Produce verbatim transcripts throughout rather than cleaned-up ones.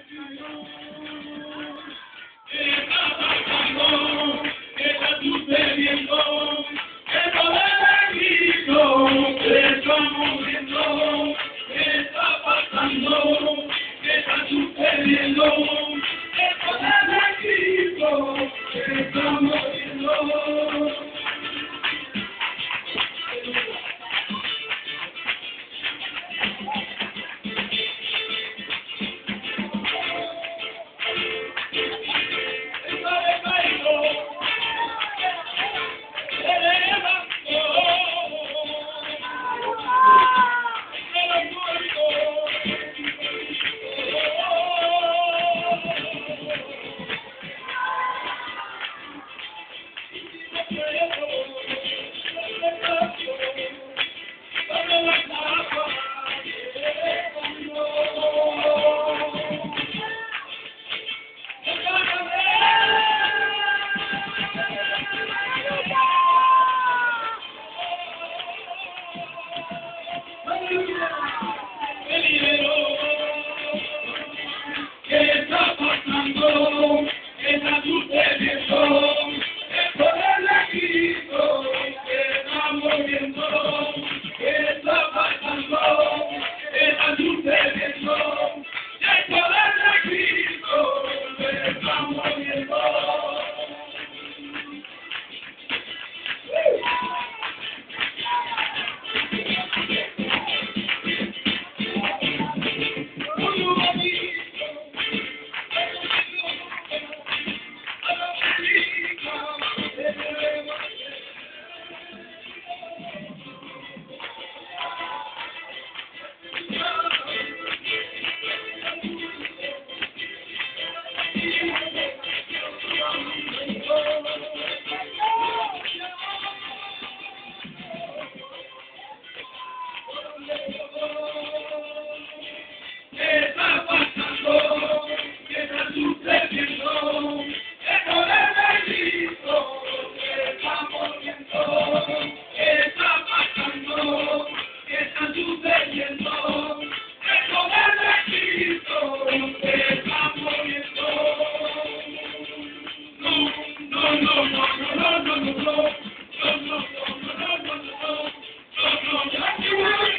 ¿Qué está pasando? ¿Qué está sucediendo? ¿Qué poder Cristo? ¿Qué estamos viendo? ¿Qué está pasando? ¿Qué está sucediendo? ¿Qué poder Cristo? ¿Qué estamos viendo? ¿Qué está pasando? ¿Qué está sucediendo? ¿Qué poder de Cristo? ¿Qué estamos viendo? ¿Qué está pasando? ¿Qué está sucediendo? ¿Qué poder de Cristo? ¿Qué estamos viendo? ¿Qué está pasando? ¿Qué está sucediendo? ¿Qué poder de Cristo? ¿Qué estamos viendo? ¿Qué está pasando? ¿Qué está sucediendo? ¿Qué poder de Cristo? ¿Qué estamos viendo? No, no, no, no, no, no, no, no, no, no, no, no, no, no, no, ya te voy a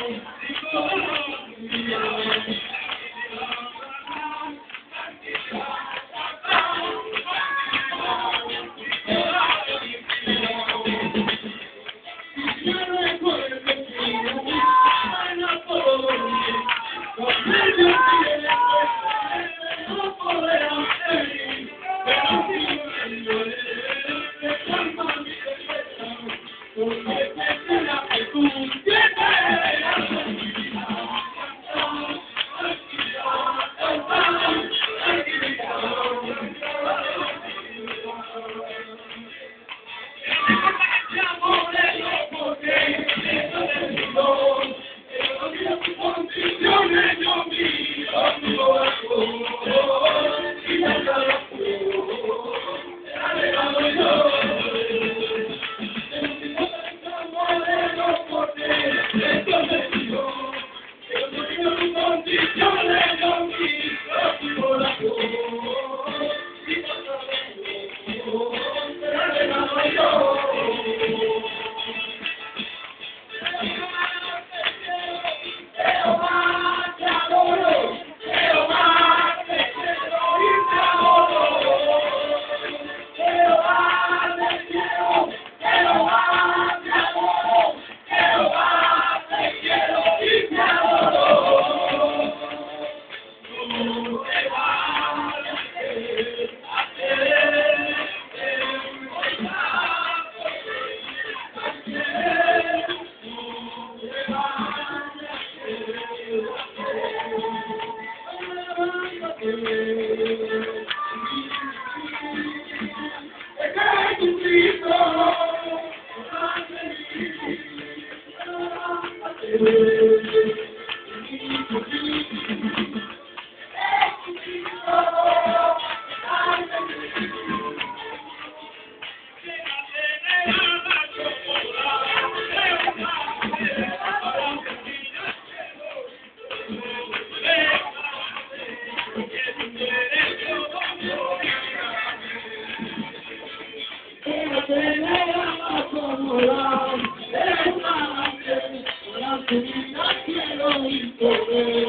Quiero